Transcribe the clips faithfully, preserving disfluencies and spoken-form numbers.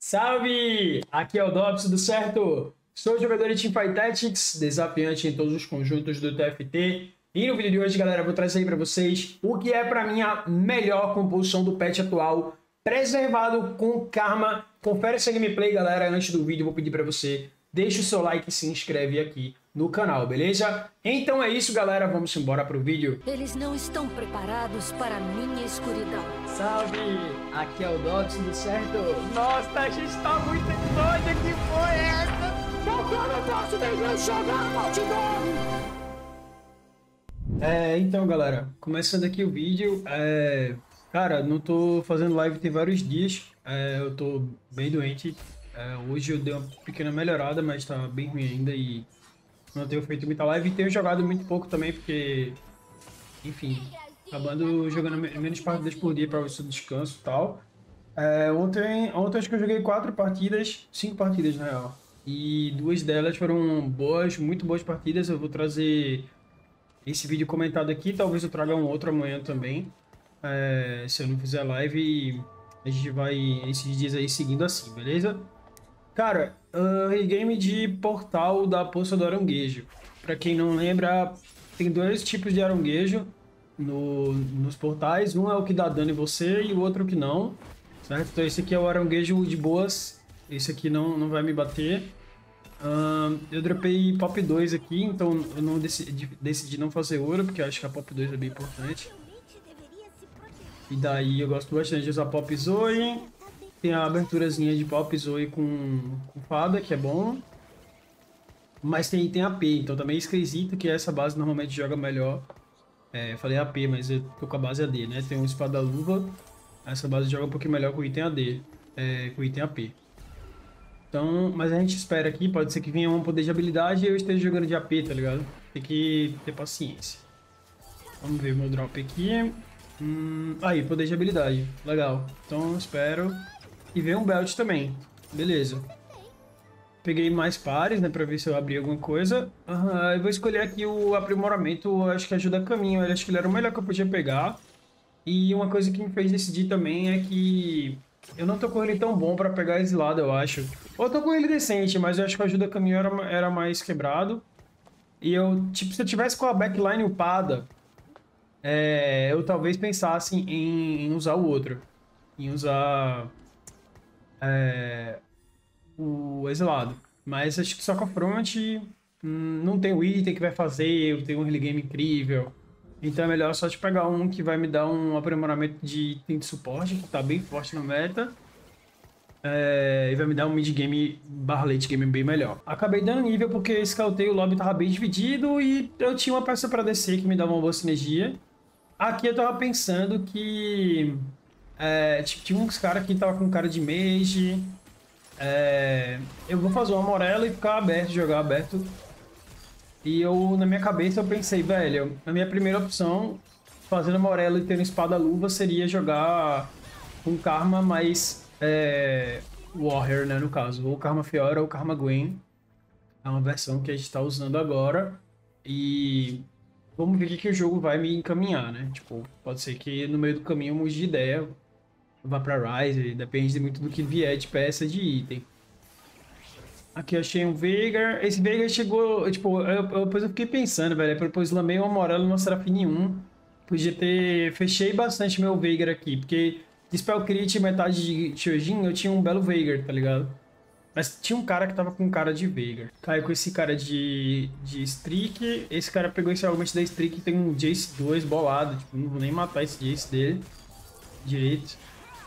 Salve! Aqui é o Dobson, tudo certo? Sou jogador de Teamfight Tactics, desafiante em todos os conjuntos do T F T. E no vídeo de hoje, galera, eu vou trazer aí pra vocês o que é pra mim a melhor composição do patch atual, preservado com Karma. Confere essa gameplay, galera. Antes do vídeo, eu vou pedir pra você, deixa o seu like e se inscreve aqui no canal, beleza? Então é isso, galera. Vamos embora pro vídeo. Eles não estão preparados para a minha escuridão. Salve! Aqui é o Dobson, tudo certo? Nossa, a gente tá muito doido, que foi essa? Porque eu não posso deixar jogar, multidão! É, então, galera, começando aqui o vídeo, é... cara, não tô fazendo live tem vários dias, é, eu tô bem doente, é, hoje eu dei uma pequena melhorada, mas tá bem ruim ainda e não tenho feito muita live e tenho jogado muito pouco também, porque, enfim, acabando jogando menos partidas por dia para ver se eu descanso e tal. É, ontem, ontem acho que eu joguei quatro partidas, cinco partidas na real, e duas delas foram boas, muito boas partidas. Eu vou trazer esse vídeo comentado aqui, talvez eu traga um outro amanhã também, é, se eu não fizer live, a gente vai esses dias aí seguindo assim, beleza? Cara, uh, regame de portal da Poça do Aranguejo. Pra quem não lembra, tem dois tipos de aranguejo no, nos portais. Um é o que dá dano em você e o outro que não, certo? Então esse aqui é o aranguejo de boas, esse aqui não, não vai me bater. Uh, eu dropei pop dois aqui, então eu não decidi, decidi não fazer ouro, porque eu acho que a pop dois é bem importante. E daí eu gosto bastante de usar pop Zoe. Tem a aberturazinha de pop Zoe com, com fada, que é bom. Mas tem, tem A P, então também é esquisito que essa base normalmente joga melhor. É, eu falei A P, mas eu tô com a base A D, né? Tem um espada-luva. Essa base joga um pouquinho melhor com o item A D, é, com o item A P. Então, mas a gente espera aqui, pode ser que venha um poder de habilidade e eu esteja jogando de A P, tá ligado? Tem que ter paciência. Vamos ver o meu drop aqui. Hum, aí, poder de habilidade. Legal. Então, espero. E veio um belt também. Beleza. Peguei mais pares, né? Pra ver se eu abri alguma coisa. Uhum, eu vou escolher aqui o aprimoramento. Acho que ajuda caminho. Eu acho que ele era o melhor que eu podia pegar. E uma coisa que me fez decidir também é que eu não tô com ele tão bom pra pegar exilado, eu acho. Ou eu tô com ele decente, mas eu acho que o ajuda caminho era, era mais quebrado. E eu, tipo, se eu tivesse com a backline upada, é, eu talvez pensasse em, em usar o outro. Em usar... É, o exilado, mas acho que só com a front hum, não tem o item que vai fazer, eu tenho um early game incrível, então é melhor só te pegar um que vai me dar um aprimoramento de item de suporte, que tá bem forte no meta, é, e vai me dar um mid game barra late game bem melhor. Acabei dando nível porque scoutei, o lobby tava bem dividido e eu tinha uma peça para descer que me dava uma boa sinergia. Aqui eu tava pensando que É, tipo, tinha uns caras que tava com cara de mage. É, eu vou fazer uma Morello e ficar aberto, jogar aberto. E eu, na minha cabeça, eu pensei, velho, a minha primeira opção, fazendo Morello e tendo espada-luva, seria jogar com Karma mais é, Warrior, né, no caso. Ou Karma Fiora ou Karma Gwen. É uma versão que a gente tá usando agora. E vamos ver o que, que o jogo vai me encaminhar, né? Tipo, pode ser que no meio do caminho eu mude de ideia. Vá pra Rise, depende muito do que vier de peça de item. Aqui eu achei um Veigar. Esse Veigar chegou, tipo, eu, eu, depois eu fiquei pensando, velho. Eu slamei uma Morello no Serafine um. Podia ter... Fechei bastante meu Veigar aqui, porque de Spell Crit metade de Shojin eu tinha um belo Veigar, tá ligado? Mas tinha um cara que tava com cara de Veigar. Caiu com esse cara de, de Streak. Esse cara pegou esse argumento da Streak e tem um Jace dois bolado. Tipo, não vou nem matar esse Jace dele direito.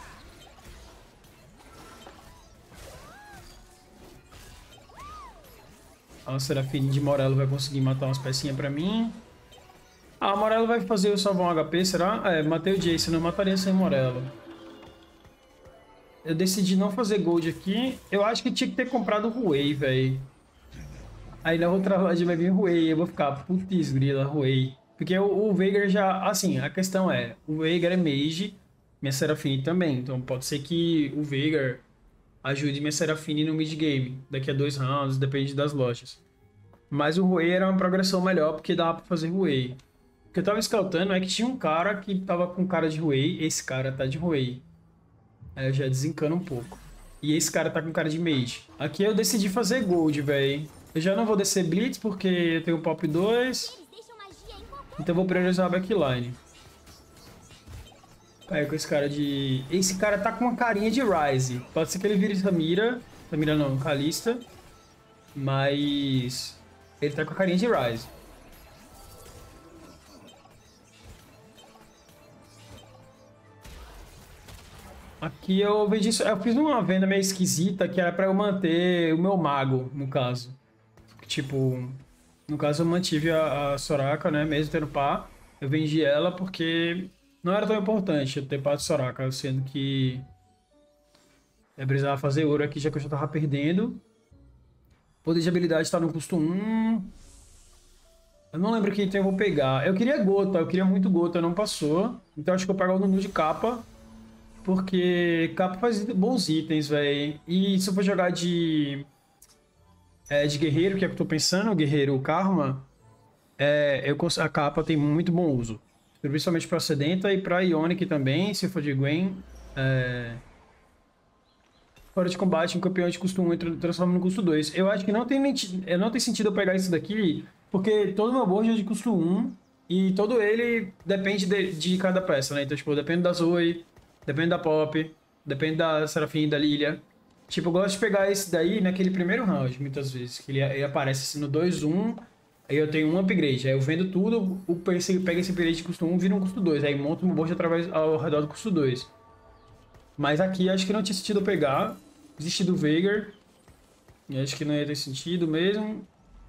A Serafine de Morello vai conseguir matar umas pecinhas pra mim. Ah, a Morello vai fazer eu salvar um H P, será? É, matei o Jace, não mataria sem Morello. Eu decidi não fazer gold aqui. Eu acho que tinha que ter comprado o Ruei, velho. Aí na outra loja vai vir o Ruei. Eu vou ficar, putz, grila, Ruei. Porque o, o Veigar já... Assim, a questão é... O Veigar é mage, minha Serafine também. Então pode ser que o Veigar ajude minha Serafine no mid game. Daqui a dois rounds, depende das lojas. Mas o Ruei era uma progressão melhor, porque dava pra fazer Ruei. O que eu tava scoutando é que tinha um cara que tava com cara de Ruei. Esse cara tá de Ruei. Aí eu já desencano um pouco. E esse cara tá com cara de mage. Aqui eu decidi fazer gold, velho. Eu já não vou descer blitz porque eu tenho pop dois. Então eu vou priorizar a backline. Aí com esse cara de... Esse cara tá com uma carinha de Ryze. Pode ser que ele vire Samira. Samira não, Kalista. Mas... ele tá com a carinha de Ryze. Aqui eu vendi isso. Eu fiz uma venda meio esquisita que era pra eu manter o meu mago, no caso. Tipo, no caso eu mantive a, a Soraka, né? Mesmo tendo pá. Eu vendi ela porque não era tão importante eu ter pá de Soraka, sendo que eu precisava fazer ouro aqui já que eu já tava perdendo. Poder de habilidade tá no custo um. Eu não lembro que item eu vou pegar. Eu queria gota, eu queria muito gota, não passou. Então acho que eu vou pegar o Nunu de capa. Porque capa faz bons itens, velho. E se eu for jogar de... É, de guerreiro, que é o que eu tô pensando, guerreiro Karma, é, eu, a capa tem muito bom uso. Principalmente pra Sedenta e pra Ionic também, se for de Gwen. É... Fora de combate, um campeão de custo um e transforma no custo dois. Eu acho que não tem, não tem sentido eu pegar isso daqui, porque todo meu board é de custo um e todo ele depende de, de cada peça, né? Então, tipo, depende da Zoe, depende da Pop, depende da Serafim e da Lilia. Tipo, eu gosto de pegar esse daí naquele primeiro round, muitas vezes. Que ele, ele aparece assim no dois um, aí eu tenho um upgrade. Aí eu vendo tudo, o pega esse upgrade de custo um, vira um custo dois. Aí monto meu board através, ao redor do custo dois. Mas aqui acho que não tinha sentido eu pegar. Desisti do Veigar. E acho que não ia ter sentido mesmo.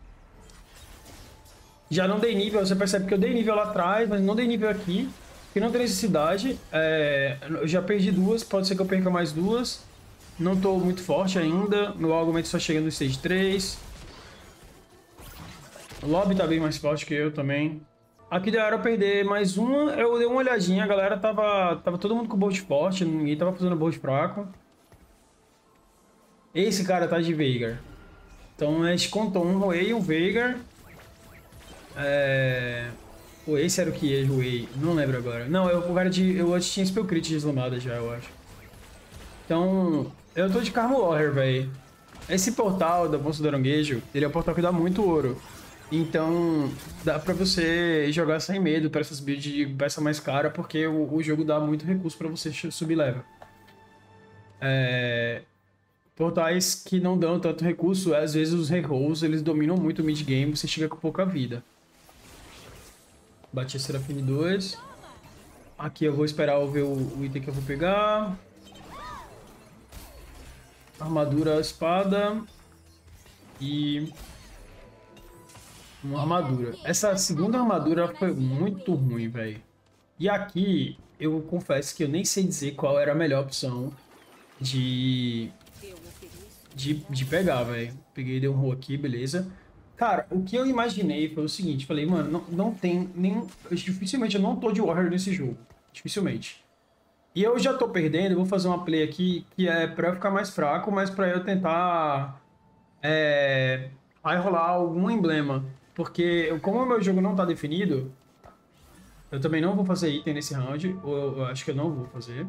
Já não dei nível, você percebe que eu dei nível lá atrás, mas não dei nível aqui. Porque não tem necessidade. É, eu já perdi duas, pode ser que eu perca mais duas. Não tô muito forte ainda. Meu argumento só chega no stage três. O lobby tá bem mais forte que eu também. Aqui deu era perder mais uma. Eu dei uma olhadinha. A galera tava, tava todo mundo com bolt forte. Ninguém tava fazendo bolt fraco. Esse cara tá de Veigar. Então a gente contou um Ruei e um Veigar. É... Pô, esse era o que é Ruei. Não lembro agora. Não, eu, o cara de, eu antes tinha Spell Crit deslamada já, eu acho. Então, eu tô de Karma Warrior, velho. Esse portal da Bolsa do Aranguejo, ele é um portal que dá muito ouro. Então, dá pra você jogar sem medo pra essas builds de peça mais cara, porque o, o jogo dá muito recurso pra você subir level. É... Portais que não dão tanto recurso, às vezes os rerolls, eles dominam muito o mid-game, você chega com pouca vida. Bati a Serafine dois. Aqui eu vou esperar eu ver o, o item que eu vou pegar. Armadura, espada. E... uma armadura. Essa segunda armadura foi muito ruim, velho. E aqui, eu confesso que eu nem sei dizer qual era a melhor opção de... De, de pegar, velho. Peguei, dei um roll aqui, beleza. Cara, o que eu imaginei foi o seguinte. Falei, mano, não, não tem nem... Dificilmente eu não tô de Warrior nesse jogo. Dificilmente. E eu já tô perdendo, eu vou fazer uma play aqui que é pra eu ficar mais fraco, mas pra eu tentar... É... Aí rolar algum emblema. Porque como o meu jogo não tá definido, eu também não vou fazer item nesse round. Ou eu, eu acho que eu não vou fazer.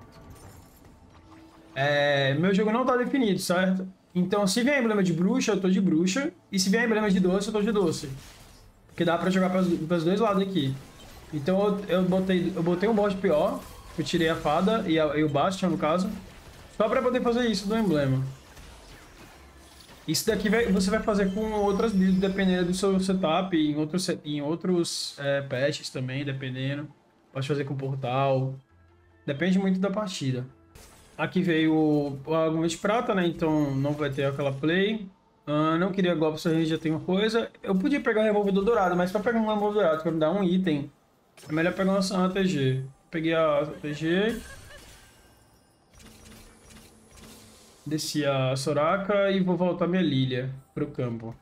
É, meu jogo não tá definido, certo? Então, se vier emblema de bruxa, eu tô de bruxa. E se vier emblema de doce, eu tô de doce. Porque dá pra jogar para os dois lados aqui. Então, eu, eu, botei, eu botei um board pior. Eu tirei a fada e, a, e o Bastion, no caso. Só pra poder fazer isso do emblema. Isso daqui vai, você vai fazer com outras builds, dependendo do seu setup. Em outros, em outros é, patches também, dependendo. Pode fazer com portal. Depende muito da partida. Aqui veio o, o argumento de prata, né? Então não vai ter aquela play. Uh, não queria golpe se a gente já tem uma coisa. Eu podia pegar o removedor dourado, mas para pegar um removedor dourado, para me dar um item, é melhor pegar uma, uma T G. Peguei a T G. Desci a Soraka e vou voltar minha Lilia pro campo.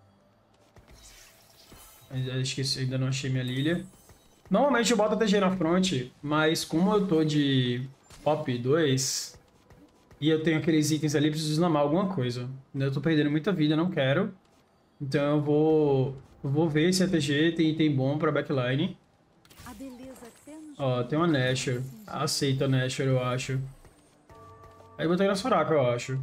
Ainda esqueci, ainda não achei minha Lilia. Normalmente eu boto a T G na front, mas como eu tô de Pop dois e eu tenho aqueles itens ali, preciso slamar alguma coisa. Eu tô perdendo muita vida, não quero. Então eu vou, eu vou ver se a T G tem item bom pra backline. Ó, tem uma Nashor. Aceita a Nashor, eu acho. Aí botei na Soraka, eu acho.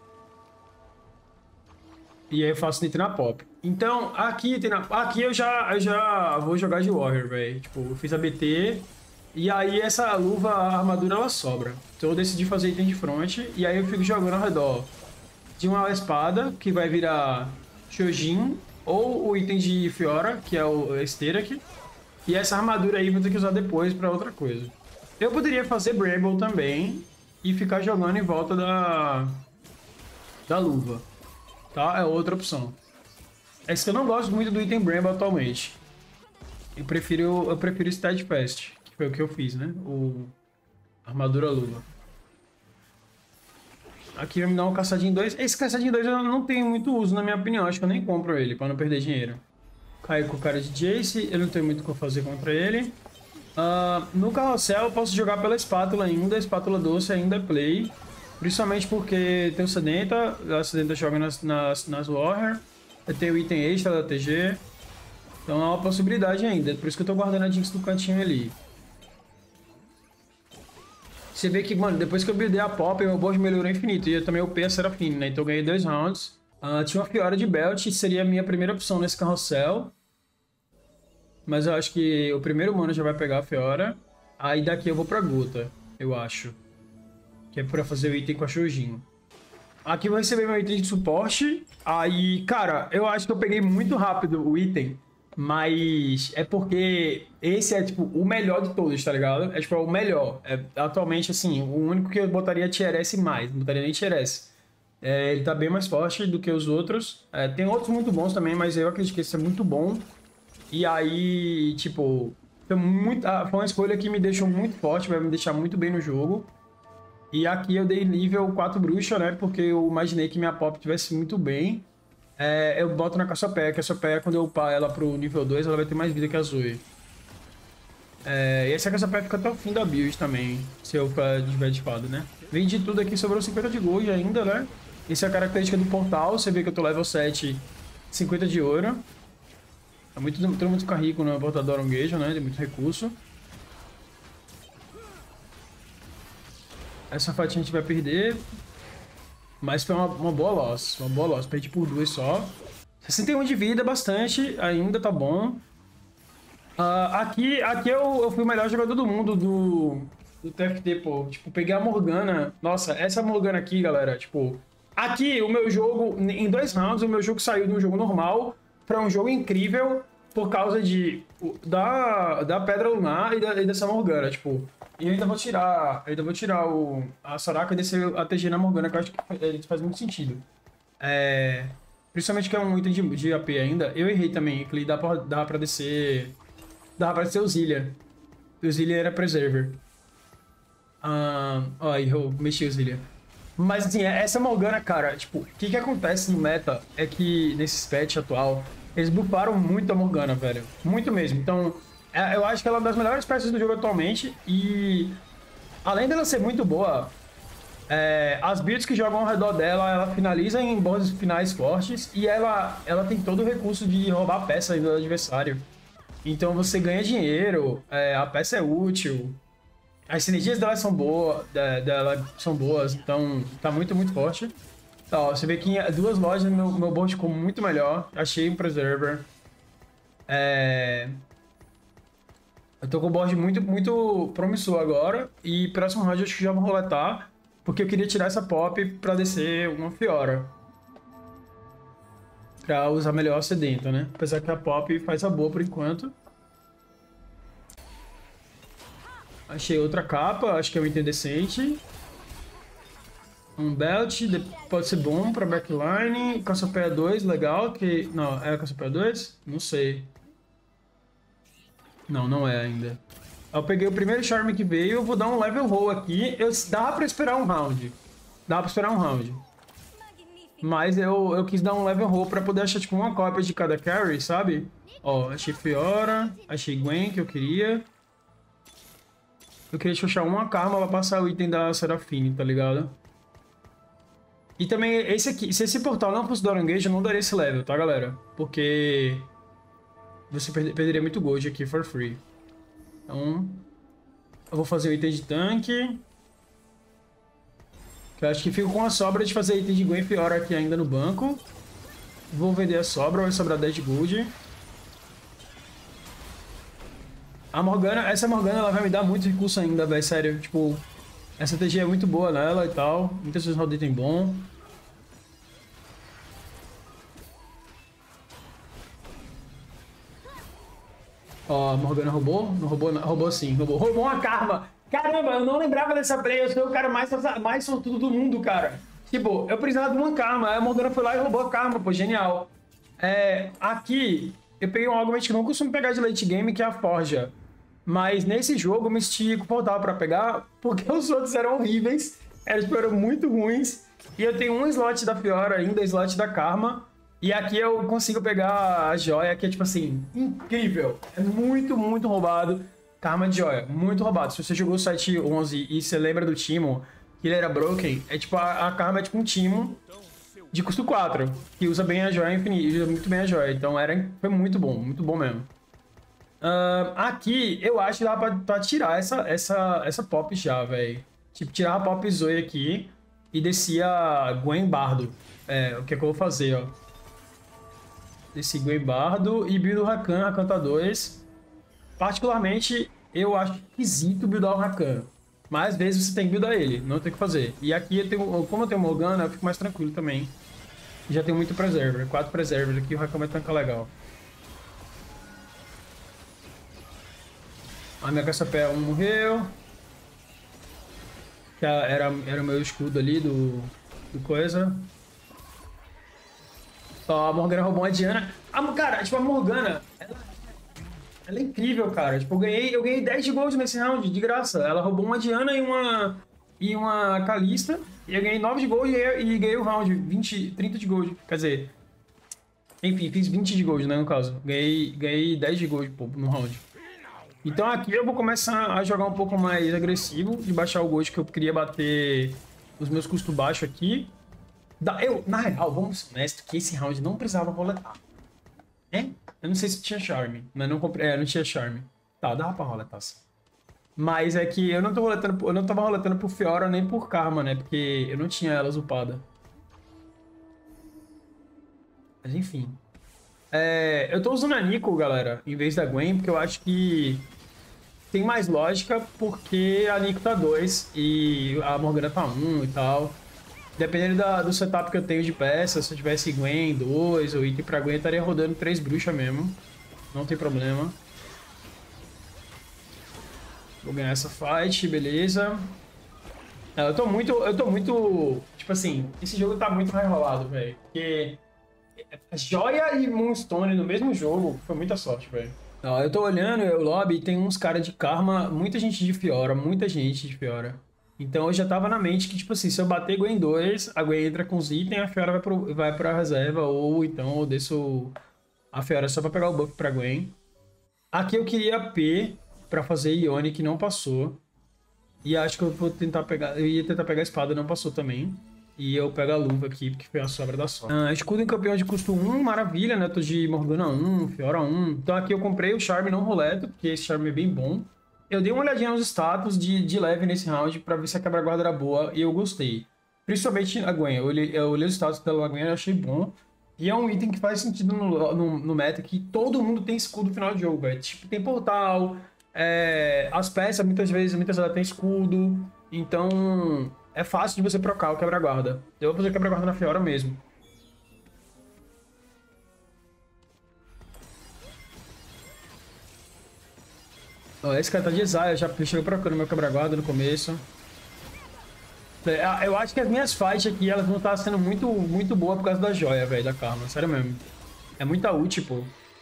E aí eu faço nitro na pop. Então, aqui, tem na... aqui eu, já, eu já vou jogar de Warrior, velho. Tipo, eu fiz a B T. E aí essa luva, a armadura, ela sobra. Então eu decidi fazer item de front. E aí eu fico jogando ao redor de uma espada, que vai virar Shojin. Ou o item de Fiora, que é o esteira aqui. E essa armadura aí eu vou ter que usar depois pra outra coisa. Eu poderia fazer Bramble também. E ficar jogando em volta da... da luva. Tá? É outra opção. É isso que eu não gosto muito do item Bramble atualmente. Eu prefiro, eu prefiro Steadfast, que foi o que eu fiz, né? O Armadura Luva. Aqui vai me dar um caçadinho dois. Esse caçadinho dois eu não tenho muito uso, na minha opinião. Acho que eu nem compro ele, pra não perder dinheiro. Caio com o cara de Jace, eu não tenho muito o que fazer contra ele. Uh, no carrossel eu posso jogar pela espátula ainda, a espátula doce ainda é play. Principalmente porque tem o Sedenta, a Sedenta joga nas, nas, nas Warrior. Eu tenho o item extra da T G. Então é uma possibilidade ainda, por isso que eu tô guardando a Jinx no cantinho ali. Você vê que, mano, depois que eu buildei a Pop, meu board melhorou infinito. E eu também upei a Seraphine, né? Então eu ganhei dois rounds. Uh, tinha uma Fiora de Belt, seria a minha primeira opção nesse carrossel. Mas eu acho que o primeiro mano já vai pegar a Fiora. Aí daqui eu vou pra Gota, eu acho. Que é pra fazer o item com a Shojin. Aqui eu vou receber meu item de suporte. Aí, cara, eu acho que eu peguei muito rápido o item. Mas é porque esse é, tipo, o melhor de todos, tá ligado? É, tipo, é o melhor. É, atualmente, assim, o único que eu botaria Tier S mais. Não botaria nem Tier S. É, ele tá bem mais forte do que os outros. É, tem outros muito bons também, mas eu acredito que esse é muito bom. E aí, tipo, foi, muito, foi uma escolha que me deixou muito forte, vai me deixar muito bem no jogo. E aqui eu dei nível quatro bruxa, né? Porque eu imaginei que minha pop tivesse muito bem. É, eu boto na Cassiopeia, que a Cassiopeia, quando eu upar ela pro nível dois, ela vai ter mais vida que a Zoe. É, e essa Cassiopeia fica até o fim da build também, se eu tiver de espada, né? Vendi tudo aqui, sobrou cinquenta de gold ainda, né? Essa é a característica do portal, você vê que eu tô level sete, cinquenta de ouro. É muito, todo mundo fica rico no portador Engage, né? Tem muito recurso. Essa fight a gente vai perder. Mas foi uma, uma boa loss. Uma boa loss. Perdi por duas só. sessenta e um de vida, bastante. Ainda tá bom. Uh, aqui aqui eu, eu fui o melhor jogador do mundo do, do T F T, pô. Tipo, peguei a Morgana. Nossa, essa Morgana aqui, galera. Tipo, aqui o meu jogo, em dois rounds, o meu jogo saiu de um jogo normal pra um jogo incrível por causa de, da, da Pedra Lunar e, da, e dessa Morgana, tipo. E eu ainda vou tirar, eu ainda vou tirar o, a Soraka e descer a T G na Morgana, que eu acho que faz, faz muito sentido. É, principalmente que é um item de, de A P ainda. Eu errei também, que ele dá pra, dá pra descer... Dá pra descer o Zilia. O Zilia era Preserver. Ah, ó, eu mexi o Zilia. Mas assim, essa Morgana, cara, tipo, o que que acontece no meta é que nesse patch atual, eles buffaram muito a Morgana, velho. Muito mesmo. Então, eu acho que ela é uma das melhores peças do jogo atualmente. E além dela ser muito boa, é, as builds que jogam ao redor dela, ela finaliza em bons finais fortes. E ela, ela tem todo o recurso de roubar a peça do adversário. Então você ganha dinheiro, é, a peça é útil. As sinergias dela são boas, dela são boas, então tá muito, muito forte. Tá, ó, você vê que em duas lojas meu, meu board ficou muito melhor. Achei um Preserver. É... Eu tô com o board muito, muito promissor agora. E próximo round eu acho que já vou roletar. Porque eu queria tirar essa pop pra descer uma Fiora. Pra usar melhor a Sedenta, né? Apesar que a pop faz a boa por enquanto. Achei outra capa, acho que é um item decente. Um belt, pode ser bom pra backline. Cassiopeia dois, legal. Que... Não, é a Cassiopeia dois? Não sei. Não, não é ainda. Eu peguei o primeiro Charme que veio, eu vou dar um level roll aqui. Eu... Dá pra esperar um round. Dá pra esperar um round. Mas eu, eu quis dar um level roll pra poder achar tipo uma cópia de cada carry, sabe? Ó, achei Fiora, achei Gwen que eu queria. Eu queria achar uma karma pra passar o item da Seraphine, tá ligado? E também esse aqui, se esse portal não fosse do Engage, eu não daria esse level, tá, galera? Porque você perderia muito gold aqui for free. Então, eu vou fazer o item de tanque. Que eu acho que fico com a sobra de fazer item de Gwen e Fiora aqui ainda no banco. Vou vender a sobra, vai sobrar dez de gold. A Morgana, essa Morgana ela vai me dar muito recurso ainda, velho, sério. Tipo, essa T G é muito boa nela e tal. Muitas vezes roda item bom. Ó, a Morgana roubou? Não roubou, não. Roubou sim, roubou. Roubou uma Karma! Caramba, eu não lembrava dessa play. Eu sou o cara mais, mais sortudo do mundo, cara. Tipo, eu precisava de uma Karma. Aí a Morgana foi lá e roubou a Karma, pô, genial. É, aqui, eu peguei um argumento que eu não costumo pegar de late game, que é a Forja. Mas nesse jogo, o Místico faltava pra pegar, porque os outros eram horríveis. Eles eram muito ruins. E eu tenho um slot da Fiora ainda, slot da Karma. E aqui eu consigo pegar a joia, que é tipo assim, incrível. É muito, muito roubado. Karma de joia, muito roubado. Se você jogou o sete onze e você lembra do Timo, que ele era broken, é tipo, a, a Karma é tipo um Timo de custo quatro, que usa bem a joia infinita, usa muito bem a joia. Então era, foi muito bom, muito bom mesmo. Uh, aqui, eu acho que dá pra, pra tirar essa, essa, essa pop já, velho. Tipo, tirar a pop Zoe aqui e descer a Gwen Bardo. É, o que é que eu vou fazer, ó. Desse Gwen Bardo e build o Rakan, Rakan tá dois. Particularmente, eu acho esquisito buildar o Rakan. Mas às vezes você tem que buildar ele, não tem o que fazer. E aqui, eu tenho, como eu tenho Morgana, eu fico mais tranquilo também. Já tem muito Preserver, quatro Preservers aqui, o Rakan vai tancar legal. A minha caça-pé um morreu. Que era, era o meu escudo ali do, do coisa. Ó, a Morgana roubou a Diana. Ah, cara, tipo, a Morgana, ela, ela é incrível, cara. Tipo, eu ganhei, eu ganhei dez de gold nesse round, de graça. Ela roubou uma Diana e uma, e uma Kalista. E eu ganhei nove de gold e, e ganhei o round, vinte, trinta de gold. Quer dizer, enfim, fiz vinte de gold, né, no caso. Ganhei, ganhei dez de gold, pô, no round. Então aqui eu vou começar a jogar um pouco mais agressivo, de baixar o gold, que eu queria bater os meus custos baixos aqui. Eu, na real, vamos ser honestos, que esse round não precisava roletar. Né? Eu não sei se tinha charme, mas não comprei. É, não tinha charme. Tá, dava pra roletar sim. Mas é que eu não tô roletando, eu não tava roletando por Fiora nem por Karma, né? Porque eu não tinha elas upada. Mas enfim. É, eu tô usando a Nico, galera, em vez da Gwen, porque eu acho que tem mais lógica, porque a Nico tá dois e a Morgana tá um e tal. Dependendo da, do setup que eu tenho de peça, se eu tivesse Gwen dois ou item pra Gwen, eu estaria rodando três bruxas mesmo. Não tem problema. Vou ganhar essa fight, beleza. Eu tô muito, eu tô muito, tipo assim, esse jogo tá muito mais rolado, velho. Porque Joia e Moonstone no mesmo jogo, foi muita sorte, velho. Eu tô olhando o lobby e tem uns caras de Karma, muita gente de Fiora, muita gente de Fiora. Então eu já tava na mente que, tipo assim, se eu bater Gwen dois, a Gwen entra com os itens, a Fiora vai, pro, vai pra reserva, ou então eu desço a Fiora só pra pegar o buff pra Gwen. Aqui eu queria P pra fazer Ione, que não passou. E acho que eu vou tentar pegar, eu ia tentar pegar a espada, não passou também. E eu pego a luva aqui, porque foi a sobra da sorte. Ah, escudo em campeão de custo um, maravilha, né? Tô de Morgana um, Fiora um. Então aqui eu comprei o Charme não roleto, porque esse Charme é bem bom. Eu dei uma olhadinha nos status de, de leve nesse round pra ver se a quebra-guarda era boa e eu gostei. Principalmente a Gwen. Eu olhei, eu olhei os status dela Gwen e achei bom. E é um item que faz sentido no, no, no meta, que todo mundo tem escudo no final do jogo, velho. Tipo, tem portal, é, as peças muitas vezes, muitas vezes tem escudo. Então é fácil de você trocar o quebra-guarda. Eu vou fazer quebra-guarda na Fiora mesmo. Ó, esse cara tá de Exile, já chegou procurando meu quebra-guarda no começo. Eu acho que as minhas fights aqui, elas não estão sendo muito, muito boas por causa da joia, velho, da Karma. Sério mesmo. É muita ult, pô.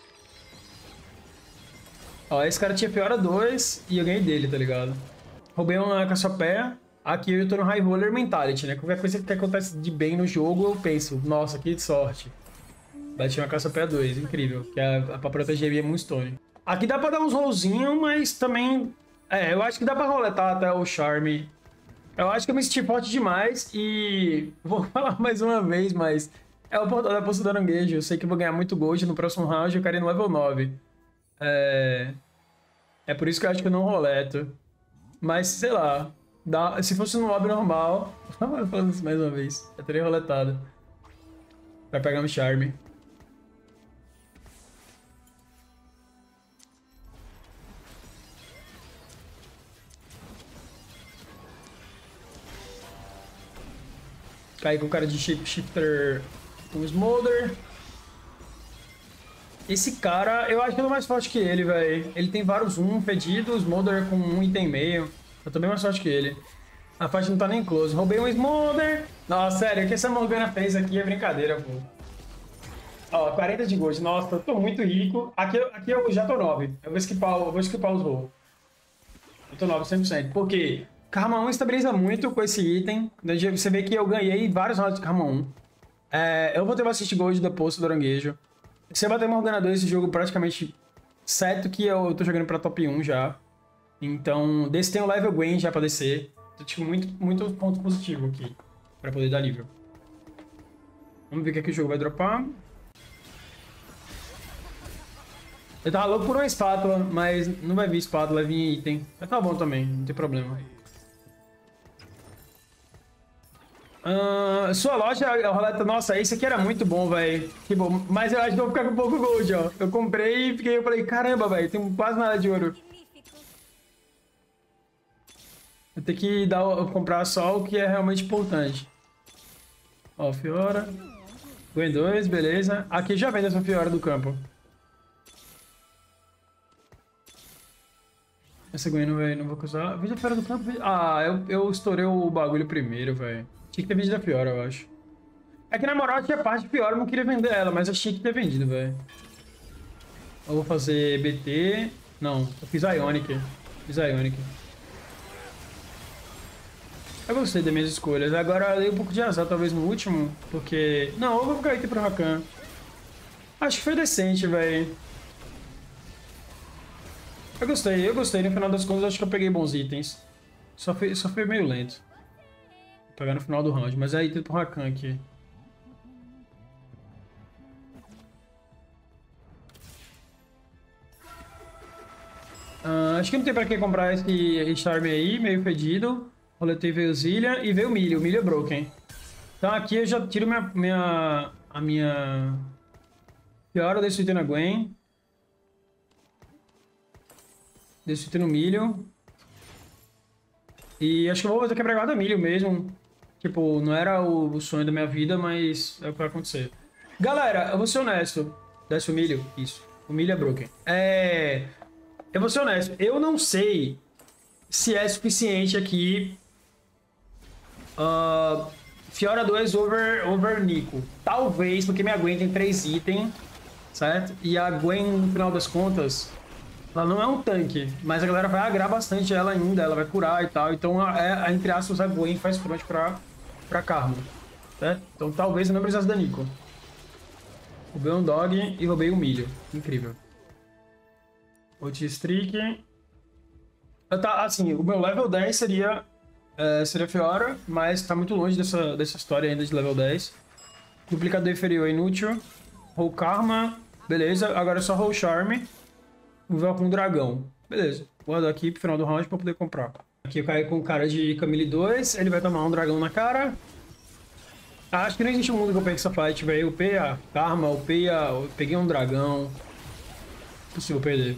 Ó, esse cara tinha Fiora dois e eu ganhei dele, tá ligado? Roubei uma caçapé. Aqui eu tô no High Roller Mentality, né? Qualquer coisa que acontece de bem no jogo, eu penso, nossa, que sorte. Bati uma caçapé dois, incrível. Que é pra proteger minha Moonstone. Aqui dá pra dar uns rollzinhos, mas também... É, eu acho que dá pra roletar até o Charme. Eu acho que eu me senti forte demais e... Vou falar mais uma vez, mas... É o portal da poça do Aranguejo. Eu sei que eu vou ganhar muito gold no próximo round, eu quero ir no level nove. É... É por isso que eu acho que eu não roleto. Mas, sei lá... Dá, se fosse no lobby normal... Falando isso mais uma vez. Eu teria roletado. Vai pegar um charme. Cair com o cara de Shapeshifter com o Smolder. Esse cara, eu acho que eu tô mais forte que ele, velho. Ele tem vários um pedidos, Smolder com um item e meio. Eu tô bem mais forte que ele. A parte não tá nem close. Roubei um Smolder. Nossa, sério, o que essa Morgana fez aqui é brincadeira, pô. Ó, quarenta de gold. Nossa, eu tô muito rico. Aqui, aqui eu já tô nove. Eu vou skipar, eu vou skipar os rolls. Eu tô nove cem por cento. Por quê? Karma um estabiliza muito com esse item. Você vê que eu ganhei vários rounds de Karma um. É, eu vou ter bastante gold da Poço do Aranguejo. Se eu bater Morgana dois, esse jogo praticamente certo que eu tô jogando pra top um já. Então, desse tem o level Gwen já pra descer. Então, tipo, muito, muito ponto positivo aqui. Pra poder dar nível. Vamos ver o que, é que o jogo vai dropar. Eu tava louco por uma espátula, mas não vai vir espátula, vai vir item. Mas tá bom também, não tem problema. Uh, sua loja, Roleta, nossa, esse aqui era muito bom, velho. Tipo, mas eu acho que eu vou ficar com pouco gold, ó. Eu comprei e fiquei, eu falei, caramba, velho, tem quase nada de ouro. Eu tenho que dar, comprar só o que é realmente importante. Ó, Fiora. Gwen dois, beleza. Aqui já vem essa Fiora do campo. Essa Gwen não, véio, não vou usar. Vídeo da Fiora do campo. Ah, eu, eu estourei o bagulho primeiro, velho. Tinha que ter vídeo da Fiora, eu acho. É que na moral tinha parte de Fiora, eu não queria vender ela, mas eu tinha que ter vendido, velho. Eu vou fazer B T. Não, eu fiz Ionic. Fiz Ionic. Eu gostei das minhas escolhas. Agora eu dei um pouco de azar, talvez, no último, porque... Não, eu vou ficar item pro Rakan. Acho que foi decente, velho. Eu gostei, eu gostei. No final das contas, acho que eu peguei bons itens. Só foi, só foi meio lento. Vou pegar no final do round, mas é item pro Rakan aqui. Uh, acho que não tem pra que comprar esse Charme aí, meio fedido. Roletei veio Zilha e veio o Milho. O Milho é broken. Então aqui eu já tiro minha, minha, a minha Fiora, deixo o item na Gwen. Deixo o item no Milho. E acho que eu vou fazer quebra guarda Milho mesmo. Tipo, não era o, o sonho da minha vida, mas é o que vai acontecer. Galera, eu vou ser honesto. Desce o Milho? Isso. O Milho é broken. É... Eu vou ser honesto. Eu não sei se é suficiente aqui... Uh, Fiora dois over, over Nico. Talvez, porque minha Gwen tem três itens, certo? E a Gwen, no final das contas, ela não é um tanque, mas a galera vai agrar bastante ela ainda, ela vai curar e tal. Então, a, a, entre aspas, a Gwen faz front pra, pra Karma, certo? Então, talvez eu não precisasse da Nico. Roubei um Dog e roubei um Milho. Incrível. Outstreak. Tá, assim, o meu level dez seria... É, seria Fiora, mas tá muito longe dessa, dessa história ainda de level dez. Duplicador inferior inútil. Roll Karma. Beleza, agora é só Roll Charme. Vou com um dragão. Beleza, vou dar aqui pro final do round pra poder comprar. Aqui eu caio com o cara de Camille dois. Ele vai tomar um dragão na cara. Acho que não existe um mundo que eu pegue essa fight, velho. Eu upei a Karma, eu upei a... eu peguei um dragão. Impossível perder.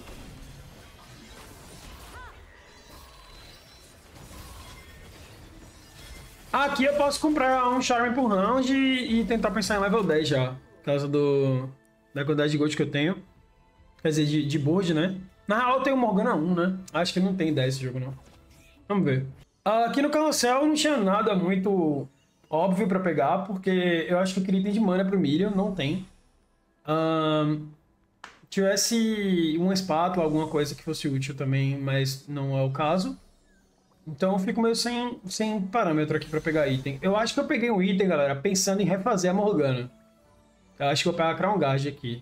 Aqui eu posso comprar um Charme por round e, e tentar pensar em level dez já. Por causa do, da quantidade de gold que eu tenho. Quer dizer, de, de board, né? Na real eu tenho Morgana um, né? Acho que não tem dez esse jogo, não. Vamos ver. Aqui no carrossel não tinha nada muito óbvio pra pegar, porque eu acho que eu queria item de mana pro Milho. Não tem. Um, tivesse uma espátula, alguma coisa que fosse útil também, mas não é o caso. Então eu fico meio sem, sem parâmetro aqui pra pegar item. Eu acho que eu peguei um item, galera, pensando em refazer a Morgana. Eu acho que eu vou pegar a Crown Guard aqui.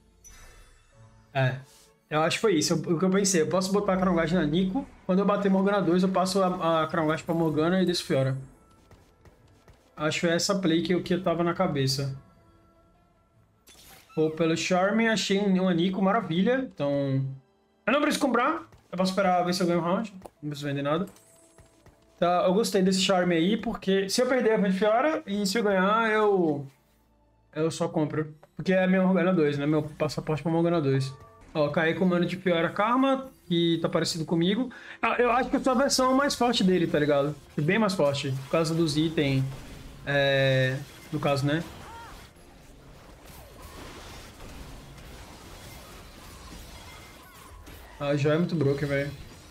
É, eu acho que foi isso, o que eu pensei. Eu posso botar a Crown Guard na Nico. Quando eu bater Morgana dois, eu passo a, a Crown Guard pra Morgana e desço Fiora. Acho que é essa play que eu, que eu tava na cabeça. Vou pelo Charme, achei uma Nico, maravilha. Então, eu não preciso comprar. Eu posso esperar ver se eu ganho um round. Não preciso vender nada. Tá, eu gostei desse charme aí, porque se eu perder eu vou de Fiora, e se eu ganhar, eu... Eu só compro. Porque é meu Morgana dois, né? Meu passaporte pra Morgana dois. Ó, caí com o mano de Fiora Karma, que tá parecido comigo. Ah, eu acho que eu sou a versão mais forte dele, tá ligado? Bem mais forte, por causa dos itens. É... No caso, né? Ah, já é muito broken, velho.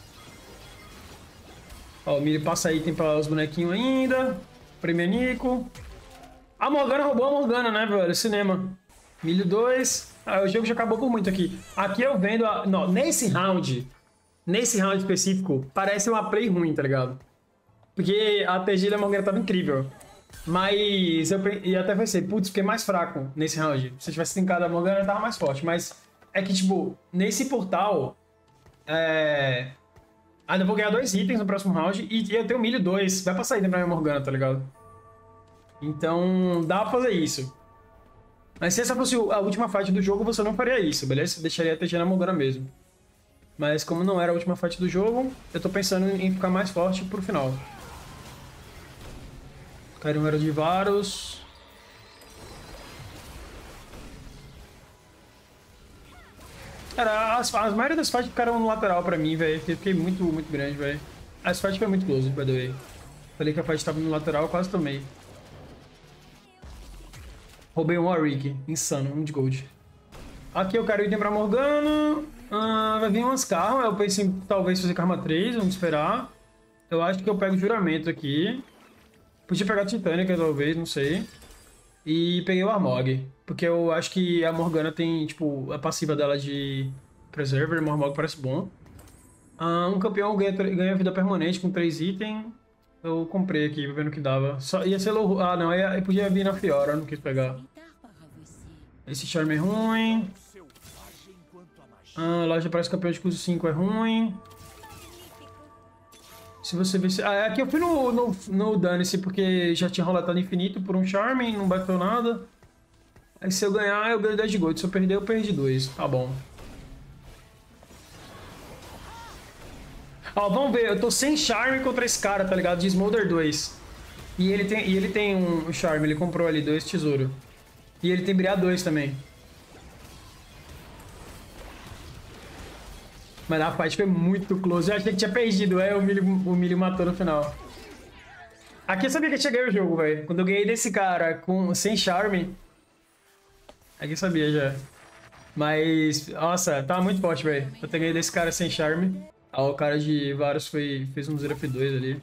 Ó, o Milho passa item pra os bonequinhos ainda. Prêmio Nico. A Morgana roubou a Morgana, né, velho? Cinema. Milho dois. Ah, o jogo já acabou por muito aqui. Aqui eu vendo... A... Não, nesse round... Nesse round específico, parece uma play ruim, tá ligado? Porque a T G da Morgana tava incrível. Mas eu e até pensei, putz, fiquei mais fraco nesse round. Se eu tivesse trincado a Morgana, eu tava mais forte. Mas é que, tipo, nesse portal... É... Ainda vou ganhar dois itens no próximo round. E eu tenho milho dois. Vai passar item pra minha Morgana, tá ligado? Então, dá pra fazer isso. Mas se essa fosse a última fight do jogo, você não faria isso, beleza? Você deixaria a T G na Morgana mesmo. Mas como não era a última fight do jogo, eu tô pensando em ficar mais forte pro final. Caiu um era de Varus. Cara, as, as maioria das fights ficaram no lateral pra mim, velho. Fiquei muito, muito grande, velho. As fights foi muito close, by the way. Falei que a fight tava no lateral, quase tomei. Roubei um Warwick. Insano, um de gold. Aqui eu quero item pra Morgana. Ah, vai vir umas karma. Eu pensei em talvez fazer karma três, vamos esperar. Eu acho que eu pego juramento aqui. Podia pegar a Titânica, talvez, não sei. E peguei o Armog. Porque eu acho que a Morgana tem, tipo, a passiva dela de Preserver. O Armog parece bom. Ah, um campeão ganha, ganha vida permanente com três itens. Eu comprei aqui, vendo o que dava. Só, ia ser low... Ah, não, ia, podia vir na Fiora, eu não quis pegar. Esse charme é ruim. Ah, loja parece campeão de custo cinco é ruim. Se você ver... Se... Ah, aqui eu fui no, no, no Dane-se, porque já tinha roletado infinito por um charme, não bateu nada. Aí se eu ganhar, eu ganho dez de gold. Se eu perder, eu perdi dois. Tá bom. Ó, vamos ver. Eu tô sem charme contra esse cara, tá ligado? De Smolder dois. E ele tem, e ele tem um charme. Ele comprou ali dois tesouros. E ele tem Briar dois também. Mas a fight foi muito close. Eu achei que tinha perdido. É, o Milho, o Milho matou no final. Aqui eu sabia que eu tinha ganho o jogo, velho. Quando eu ganhei desse cara com, sem charme... Aqui eu sabia já. Mas, nossa, tava muito forte, velho. Eu ganhei desse cara sem charme. Ah, o cara de Varus foi, fez um zero F dois ali.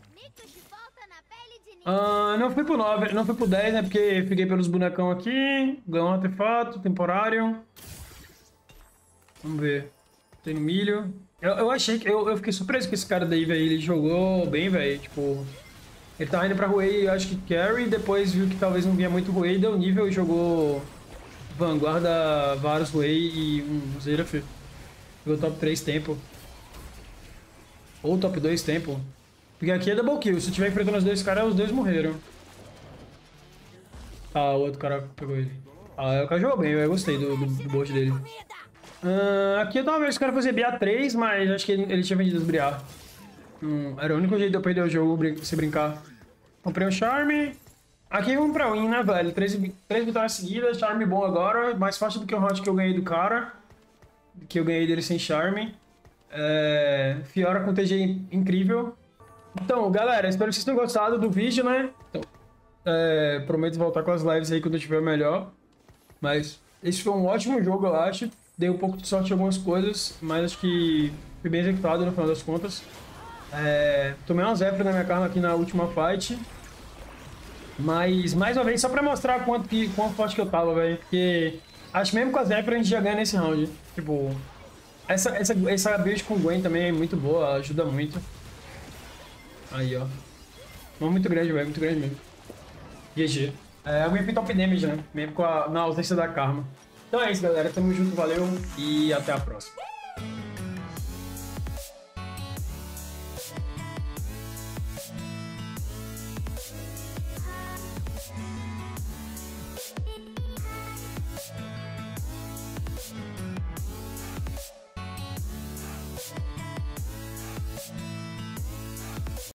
Ah, não fui pro nove, não fui pro dez, né? Porque fiquei pelos bonecão aqui. Ganhou um artefato temporário. Vamos ver. Tem no milho. Eu, eu achei que... Eu, eu fiquei surpreso com esse cara daí, velho. Ele jogou bem, velho. Tipo... Ele tava indo pra Ruei, eu acho que carry. Depois viu que talvez não vinha muito Ruei. Deu nível e jogou... Vanguarda, Varus, Ruei e um Zeraf. Jogou top três tempo. Ou top dois tempo. Porque aqui é double kill. Se tiver enfrentando os dois caras, os dois morreram. Ah, o outro cara pegou ele. Ah, o cara jogou bem, eu gostei do, do, do board dele. Uh, aqui eu tava vendo se o cara fazia B A três, mas acho que ele, ele tinha vendido os Briar. Hum, era o único jeito de eu perder o jogo brin se brincar. Comprei um Charme. Aqui vamos pra win, né, velho? Três, três vitórias seguidas, Charme bom agora. Mais fácil do que o round que eu ganhei do cara. Que eu ganhei dele sem Charme. É... Fiora com T G incrível. Então, galera, espero que vocês tenham gostado do vídeo, né? Então, é... prometo voltar com as lives aí quando eu tiver melhor. Mas esse foi um ótimo jogo, eu acho. Dei um pouco de sorte em algumas coisas, mas acho que fui bem executado no final das contas. É, tomei uma Zephyr na minha karma aqui na última fight. Mas, mais uma vez, só pra mostrar quanto, que, quanto forte que eu tava, velho. Porque acho que mesmo com a Zephyr a gente já ganha nesse round. Tipo, essa, essa, essa build com Gwen também é muito boa, ajuda muito. Aí, ó. Não muito grande, velho, muito grande mesmo. G G. É, eu ganhei top damage, né? Mesmo com a, na ausência da karma. Então é isso, galera. Tamo junto, valeu e até a próxima.